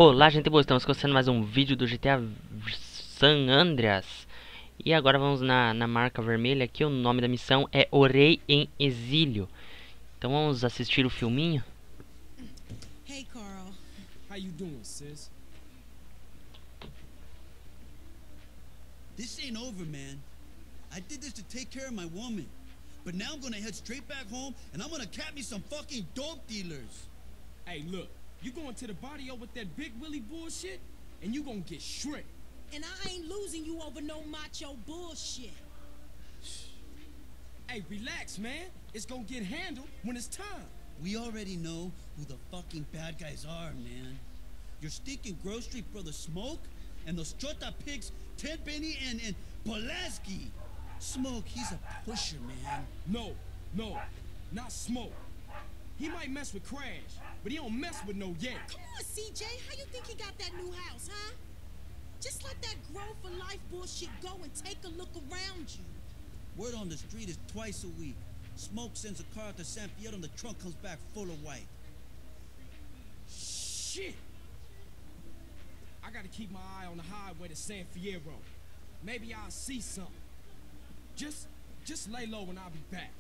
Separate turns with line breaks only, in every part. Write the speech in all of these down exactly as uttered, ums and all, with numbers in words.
Olá, gente boa, estamos começando mais um vídeo do G T A San Andreas. E agora vamos na, na marca vermelha aqui, o nome da missão é O Rei em Exílio. Então vamos assistir o filminho.
Hey Carl.
How you doing, sis?
This ain't over, man. I did this to take care of my woman. But now I'm gonna head straight back home and I'm gonna cap me some fucking dope dealers.
Hey, look, you going to the barrio with that big Willie bullshit, and you gonna get shrinked.
And I ain't losing you over no macho bullshit.
Hey, relax, man. It's gonna get handled when it's time.
We already know who the fucking bad guys are, man. Your stinking Grove Street brother Smoke and those Chota pigs, Ted Benny and, and Pulaski. Smoke, he's a pusher, man.
No, no, not Smoke. He might mess with Crash, but he don't mess with no Yank.
Come on, C J. How you think he got that new house, huh? Just let that grow for life bullshit go and take a look around you.
Word on the street is twice a week. Smoke sends a car to San Fierro and the trunk comes back full of white.
Shit! I gotta keep my eye on the highway to San Fierro. Maybe I'll see something. Just, just lay low and I'll be back.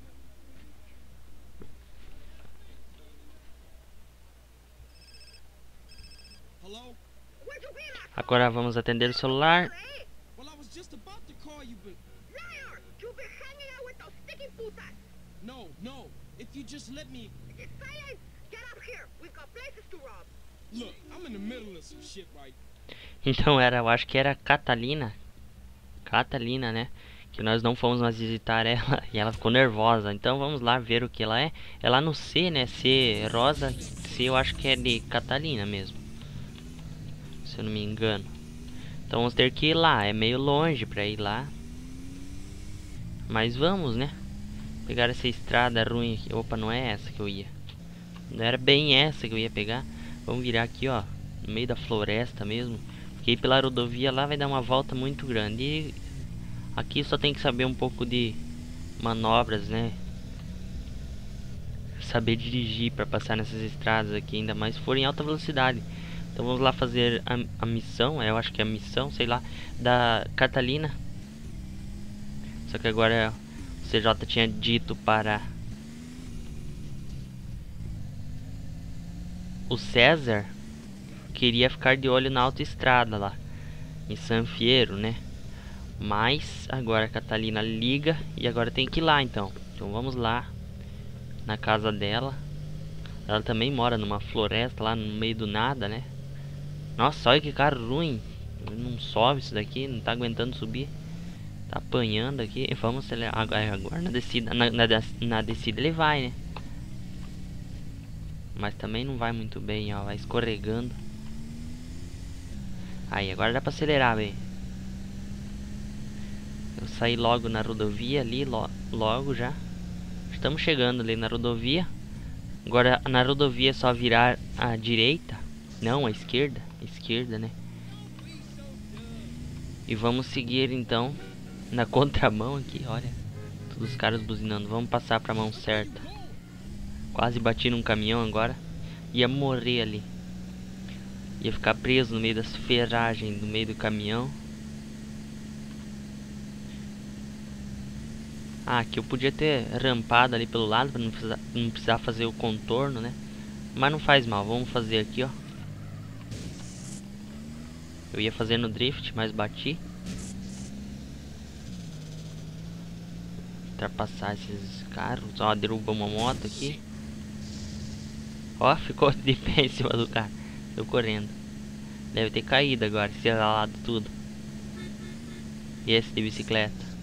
Hello?
Agora vamos atender o celular.
Well, I was just about to call you, but
Liar! You've been hanging out with those sticky putas!
no, no. If you just let me...
Silence! Get up here! We've got places to rob!
Look, I'm in the middle of some shit right.
Então era, eu acho que era Catalina. Catalina, né? Que nós não fomos mais visitar ela e ela ficou nervosa. Então vamos lá ver o que ela é. É lá no C, né? C rosa. C eu acho que é de Catalina mesmo, se eu não me engano. Então vamos ter que ir lá. É meio longe pra ir lá, mas vamos, né? Pegar essa estrada ruim aqui. Opa, não é essa que eu ia. Não era bem essa que eu ia pegar. Vamos virar aqui, ó, no meio da floresta mesmo. Porque ir pela rodovia lá vai dar uma volta muito grande. E aqui só tem que saber um pouco de manobras, né? Saber dirigir para passar nessas estradas aqui, ainda mais se for em alta velocidade. Então vamos lá fazer a, a missão, eu acho que é a missão, sei lá, da Catalina. Só que agora o C J tinha dito para o César queria ficar de olho na autoestrada lá em San Fierro, né? Mas agora a Catalina liga e agora tem que ir lá, então. Então vamos lá na casa dela. Ela também mora numa floresta lá no meio do nada, né? Nossa, olha que carro ruim. Não sobe isso daqui, não tá aguentando subir. Tá apanhando aqui. Vamos acelerar agora, agora na descida. Na, na, na descida ele vai, né? Mas também não vai muito bem, ó. Vai escorregando. Aí, agora dá pra acelerar, velho. Eu saí logo na rodovia ali, lo, logo já. Estamos chegando ali na rodovia. Agora na rodovia é só virar à direita. Não, à esquerda. À esquerda, né? E vamos seguir então na contramão aqui, olha. Todos os caras buzinando. Vamos passar pra mão certa. Quase bati num caminhão agora. Ia morrer ali. Ia ficar preso no meio das ferragens, no meio do caminhão. Ah, aqui eu podia ter rampado ali pelo lado para não precisar, não precisar fazer o contorno, né? Mas não faz mal, vamos fazer aqui, ó. Eu ia fazer no drift, mas bati. Ultrapassar esses carros. Ó, derrubou uma moto aqui. Ó, ficou de pé em cima do carro. Tô correndo. Deve ter caído agora, se ralado tudo. E esse de bicicleta.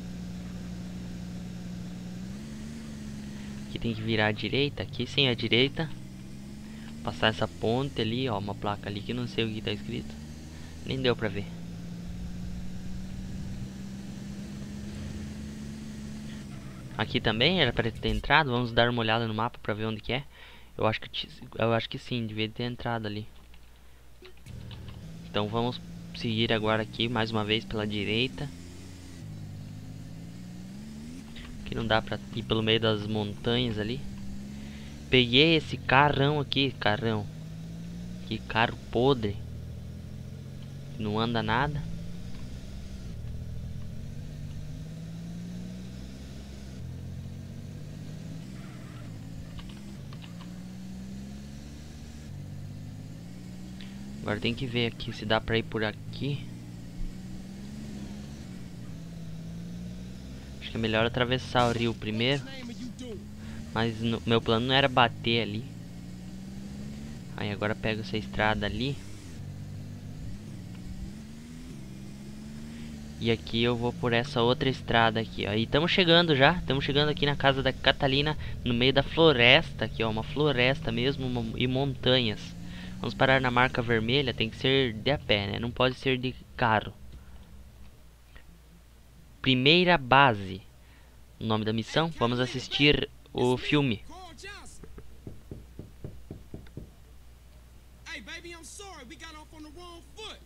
Aqui tem que virar à direita, aqui sim à direita. Passar essa ponte ali, ó, uma placa ali que não sei o que tá escrito. Nem deu pra ver. Aqui também era pra ter entrado, vamos dar uma olhada no mapa pra ver onde que é. Eu acho que, eu acho que sim, devia ter entrado ali. Então vamos seguir agora aqui mais uma vez pela direita. Que não dá pra ir pelo meio das montanhas ali. Peguei esse carrão aqui, carrão. Que carro podre. Não anda nada. Agora tem que ver aqui se dá pra ir por aqui. Acho que é melhor atravessar o rio primeiro. Mas no, meu plano não era bater ali. Aí agora pego essa estrada ali. E aqui eu vou por essa outra estrada aqui, ó. E estamos chegando já. Estamos chegando aqui na casa da Catalina. No meio da floresta aqui, ó. Uma floresta mesmo uma, e montanhas. Vamos parar na marca vermelha. Tem que ser de a pé, né? Não pode ser de carro. Primeira base. O nome da missão. Vamos assistir o filme.
Hey, baby, I'm sorry. We got off on the wrong foot.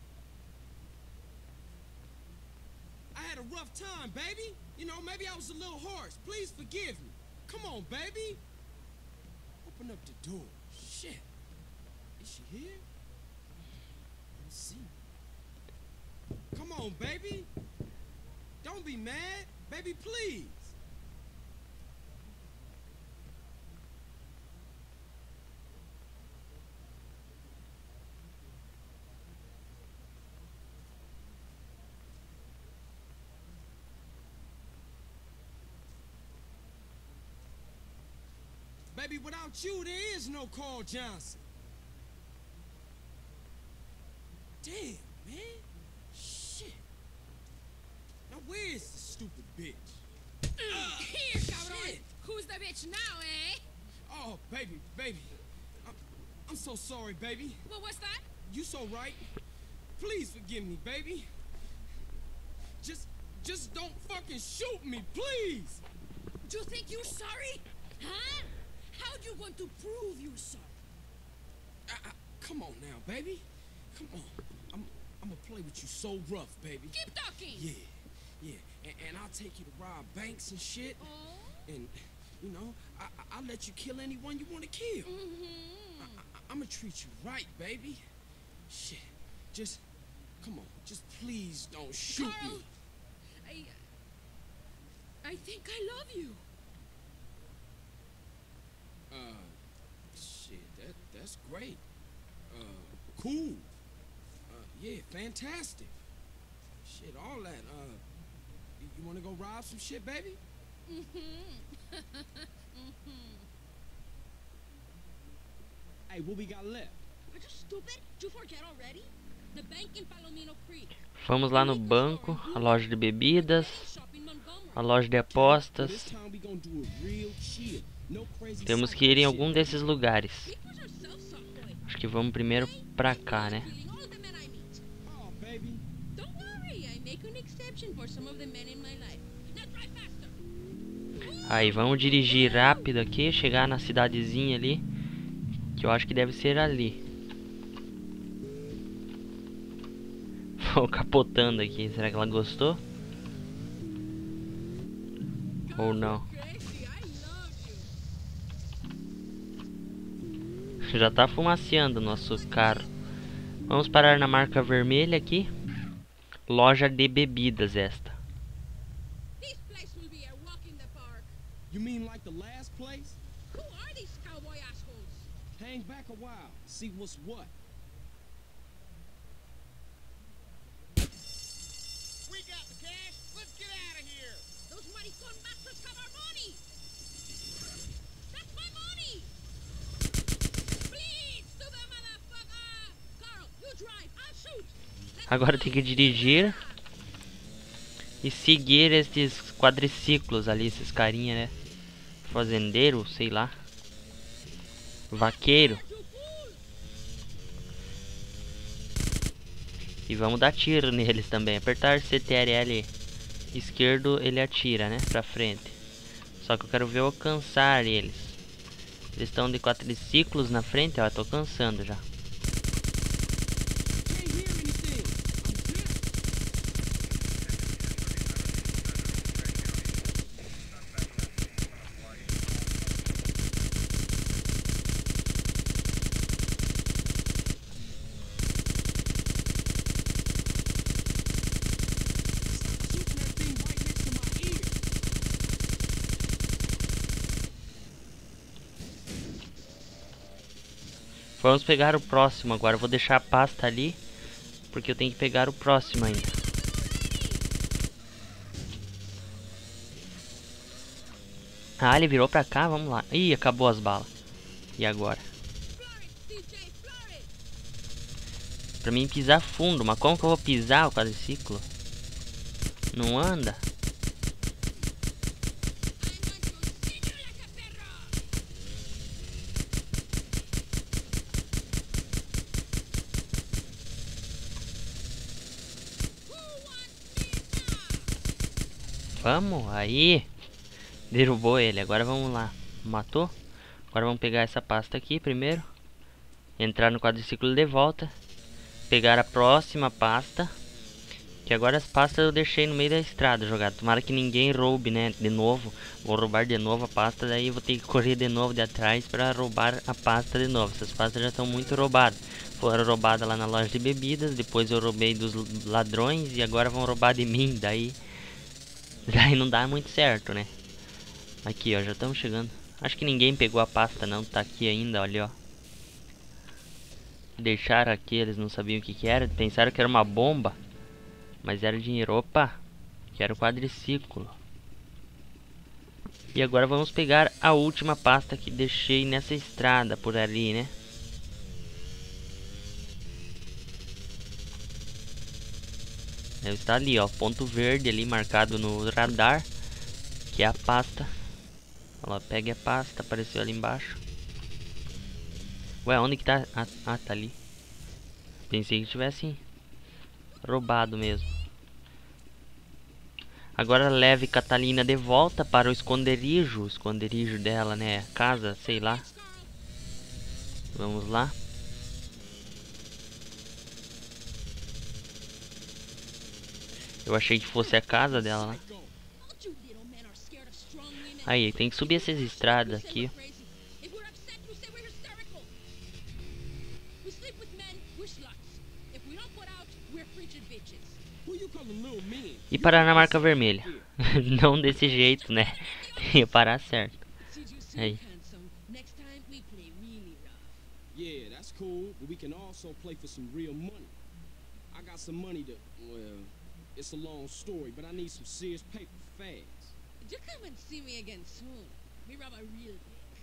I had a rough time, baby. You know, maybe I was a little harsh. Please forgive me. Come on, baby. Open up the door. Shit. Is she here? Let's see. Come on, baby. Don't be mad. Baby, please. Baby, without you, there is no Carl Johnson. Damn, man. Shit. Now where's the stupid bitch?
Here, cabrón. Who's the bitch now, eh?
Oh, baby, baby. I'm, I'm so sorry, baby.
What was that?
You so right. Please forgive me, baby. Just, just don't fucking shoot me, please.
Do you think you're sorry? Huh? How you going to prove you're sorry?
I, I, come on now, baby. Come on. I'm, I'm gonna play with you so rough, baby.
Keep talking.
Yeah, yeah. And, and I'll take you to rob banks and shit.
Oh?
And, you know, I, I, I'll let you kill anyone you want to kill.
Mm-hmm.
I, I, I'm gonna treat you right, baby. Shit. Just, come on. Just please don't shoot
Carl,
me.
I... I think I love you.
Uh, shit, that, that's great. Uh, cool. Uh, yeah, fantastic. Shit, all that, uh, you, you wanna go rob some shit, baby?
Mm-hmm. Mm-hmm.
Hey, what we got left?
Are you stupid? Did you forget already? The bank in Palomino Creek.
Vamos lá no banco, a loja de bebidas, a loja de apostas.
This time we gonna do it real chill. No crazy
Temos que ir em algum desses lugares. Acho que vamos primeiro pra cá, né?
Oh, baby.
Don't worry, I make an exception for some of the men in my life. Now drive faster.
Aí, vamos dirigir rápido aqui, chegar na cidadezinha ali, que eu acho que deve ser ali. Vou capotando aqui, será que ela gostou? Ou não? Já tá fumaceando o nosso carro. Vamos parar na marca vermelha aqui. Loja de bebidas esta.
This place will be a walk in the park.
You mean like the last place?
Who are these cowboy assholes?
Hang back a while, see what's what.
We got the cash. Let's get out of here.
Those maricon bastards have our money. That's my money. Please, stupid motherfucker. Carl, you drive. I'll shoot. Let's
Agora tem que dirigir e seguir esses quadriciclos ali, esses carinha, né? Fazendeiro, sei lá. Vaqueiro.
you fool.
E vamos dar tiro neles também. Apertar C T R L esquerdo, ele atira, né? Pra frente. Só que eu quero ver eu alcançar eles. Eles estão de quadriciclos na frente, ó. Eu tô alcançando já.
Can't hear anything. I'm dead.
Vamos pegar o próximo agora. Eu vou deixar a pasta ali, porque eu tenho que pegar o próximo ainda. Ah, ele virou pra cá, vamos lá. Ih, acabou as balas. E agora? Pra mim pisar fundo, mas como que eu vou pisar o quadriciclo? Não anda? Vamos, aí. Derrubou ele, agora vamos lá. Matou? Agora vamos pegar essa pasta aqui primeiro. Entrar no quadriciclo de volta. Pegar a próxima pasta. Que agora as pastas eu deixei no meio da estrada jogado. Tomara que ninguém roube, né? De novo. Vou roubar de novo a pasta. Daí eu vou ter que correr de novo de atrás para roubar a pasta de novo. Essas pastas já estão muito roubadas. Foram roubadas lá na loja de bebidas. Depois eu roubei dos ladrões. E agora vão roubar de mim. Daí... Daí não dá muito certo, né? Aqui, ó. Já estamos chegando. Acho que ninguém pegou a pasta, não. Tá aqui ainda, olha, ó. Deixaram aqui. Eles não sabiam o que que era. Pensaram que era uma bomba. Mas era dinheiro. Opa! Que era o quadriciclo. E agora vamos pegar a última pasta que deixei nessa estrada por ali, né? Deve estar ali, ó. Ponto verde ali marcado no radar. Que é a pasta. Olha lá, pegue a pasta. Apareceu ali embaixo. Ué, onde que tá? Ah, ah, tá ali. Pensei que tivesse roubado mesmo. Agora leve Catalina de volta para o esconderijo. O esconderijo dela, né? Casa, sei lá. Vamos lá. Eu achei que fosse a casa dela lá. Aí, tem que subir essas estradas aqui. E parar na marca vermelha. Não desse jeito, né? Tem que parar certo. Aí.
Yeah, that's cool, but we can also play for some real money. I got some money to, well, it's a long story, but I need some serious paper fast.
You come and see me again soon. We rob a real bank.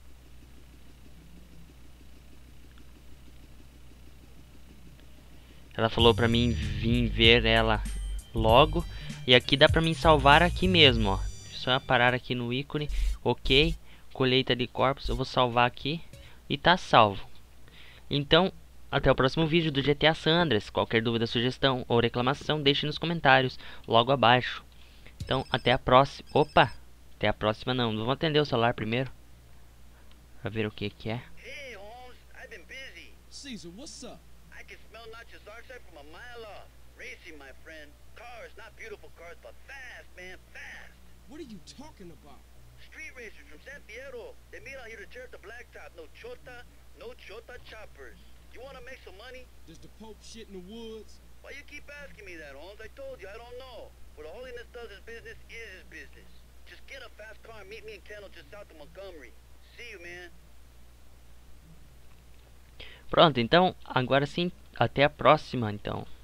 Ela falou pra mim vir ver ela logo. E aqui dá pra mim salvar aqui mesmo, ó. Só parar aqui no ícone. Ok. Colheita de corpos. Eu vou salvar aqui. E tá salvo. Então, até o próximo vídeo do G T A San Andreas. Qualquer dúvida, sugestão ou reclamação, deixe nos comentários logo abaixo. Então, até a próxima. Opa! Até a próxima não. Vamos atender o celular primeiro. Pra ver o que que é.
Hey, Holmes, I've been busy.
Caesar, what's up?
I can smell Nacho's oxide from a mile off. Racing, my friend. Cars, not beautiful cars, but fast, man, fast.
What are you talking about?
Street racers from San Fierro. They meet out here to tear up the blacktop. No chota, no chota choppers. You want to make some money?
Does the Pope shit in the woods?
Why you keep asking me that, Holmes? I told you, I don't know. What Holiness does his business is his business. Just get a fast car and meet me in Kendall just south of Montgomery. See you, man.
Pronto, então, agora sim, até a próxima, então.